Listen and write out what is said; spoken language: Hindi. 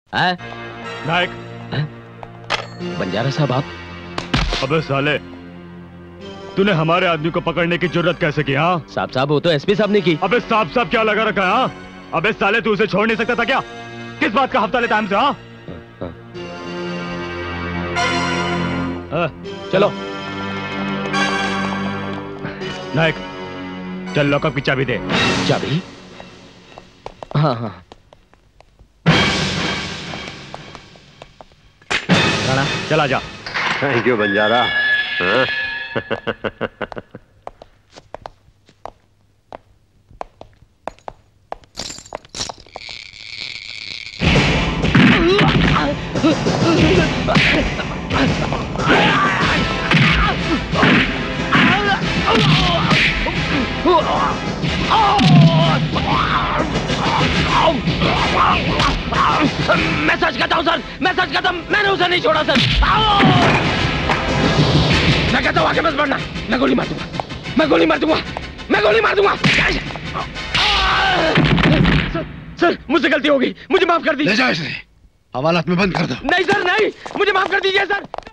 नायक। बंजारा साहब आप? अबे साले, तूने हमारे आदमी को पकड़ने की जुर्रत कैसे की? हाँ साहब वो तो एसपी साहब ने की। अबे साहब क्या लगा रखा है? हाँ अबे साले, तू उसे छोड़ नहीं सकता था क्या? किस बात का हफ्ता लेता है हमसे? हाँ चलो नायक, चल लॉकअप की चाबी दे। चाबी? हाँ हाँ। राणा चला जा। Thank you Banjara. हाँ? मैं सच कहता हूँ सर, मैं सच कहता हूँ, मैंने उसे नहीं छोड़ा सर। मैं कहता हूँ आगे मत बढ़ना, मैं गोली मार दूंगा, मैं गोली मार दूंगा, मैं गोली मार दूंगा। सर मुझसे गलती हो गई, मुझे माफ कर दीजिए। ले जाओ इसे, हवालात में बंद कर दो। नहीं सर नहीं, मुझे माफ कर दीजिए सर।